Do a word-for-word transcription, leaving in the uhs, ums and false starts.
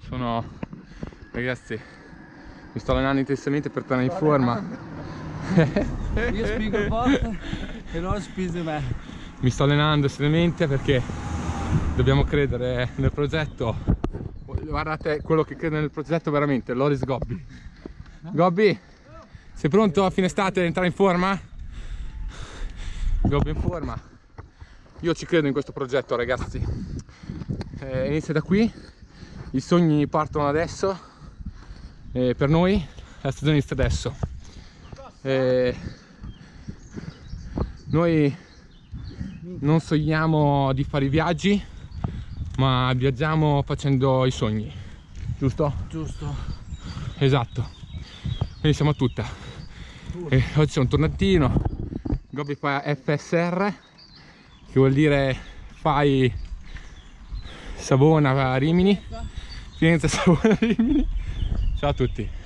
Sono, ragazzi, mi sto allenando intensamente per tornare in forma. Io spingo il bot e loro spinge me. Mi sto allenando seriamente perché dobbiamo credere nel progetto. Guardate quello che crede nel progetto veramente, Loris Gobbi. Gobbi, sei pronto a fine estate ad entrare in forma? Gobbi in forma. Io ci credo in questo progetto, ragazzi. Eh, inizia da qui, i sogni partono adesso, e per noi la stagione inizia adesso. Eh, noi non sogniamo di fare i viaggi, ma viaggiamo facendo i sogni, giusto? Giusto. Esatto, quindi siamo a tutta. E oggi c'è un tornantino, Gobbi fa F S R, che vuol dire fai Savona a Rimini, Firenze Savona a Rimini. Ciao a tutti.